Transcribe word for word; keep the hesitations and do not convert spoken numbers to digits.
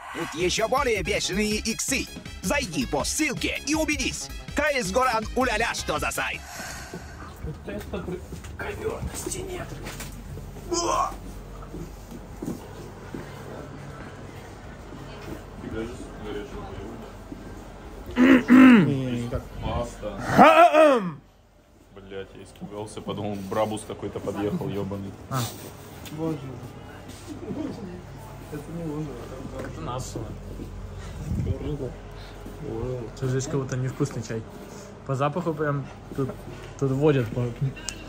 Тут еще более бешеные иксы. Зайди по ссылке и убедись. КС Горан уля-ля, что за сайт. Вот это ковер на стене. Маста. Блять, я испугался, подумал, брабус какой-то подъехал, ебаный. А. Боже. Это не боже, это нас. Тут здесь как будто невкусный чай. По запаху прям тут, тут водят. По...